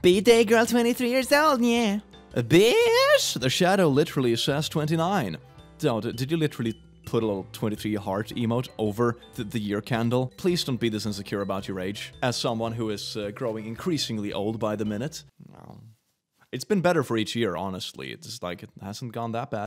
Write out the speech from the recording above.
B-Day girl 23 years old, yeah. A bitch! The shadow literally says 29. Did you literally put a little 23 heart emote over the year candle? Please don't be this insecure about your age. As someone who is growing increasingly old by the minute. No. It's been better for each year, honestly. It's like it hasn't gone that bad.